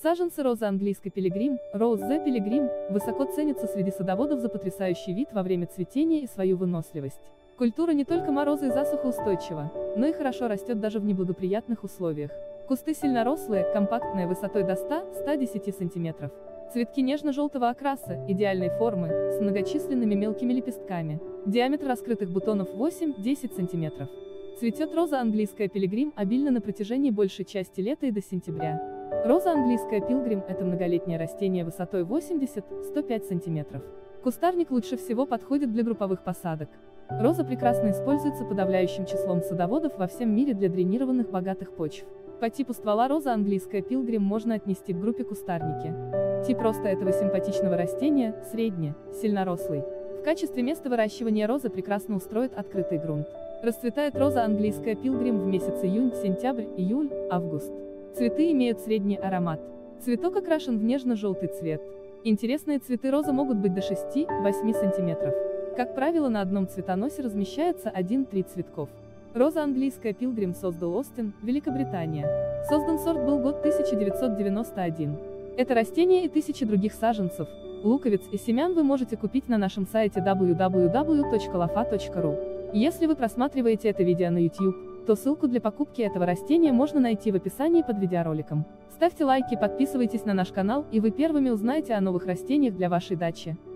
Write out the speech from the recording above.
Саженцы розы английской пилигрим, Rose the Pilgrim, высоко ценятся среди садоводов за потрясающий вид во время цветения и свою выносливость. Культура не только мороза и засуха устойчива, но и хорошо растет даже в неблагоприятных условиях. Кусты сильнорослые, компактные, высотой до 100–110 см. Цветки нежно-желтого окраса, идеальной формы, с многочисленными мелкими лепестками. Диаметр раскрытых бутонов 8–10 см. Цветет роза английская пилигрим обильно на протяжении большей части лета и до сентября. Роза английская пилгрим – это многолетнее растение высотой 80–105 см. Кустарник лучше всего подходит для групповых посадок. Роза прекрасно используется подавляющим числом садоводов во всем мире для дренированных богатых почв. По типу ствола роза английская пилгрим можно отнести к группе кустарники. Тип роста этого симпатичного растения – средне, сильнорослый. В качестве места выращивания розы прекрасно устроит открытый грунт. Расцветает роза английская пилгрим в месяцы июнь, сентябрь, июль, август. Цветы имеют средний аромат. Цветок окрашен в нежно-желтый цвет. Интересные цветы розы могут быть до 6–8 см. Как правило, на одном цветоносе размещается 1–3 цветков. Роза английская пилгрим создал Остин, Великобритания. Создан сорт был год 1991. Это растение и тысячи других саженцев, луковиц и семян вы можете купить на нашем сайте www.lofa.ru. Если вы просматриваете это видео на YouTube, то ссылку для покупки этого растения можно найти в описании под видеороликом. Ставьте лайки, подписывайтесь на наш канал, и вы первыми узнаете о новых растениях для вашей дачи.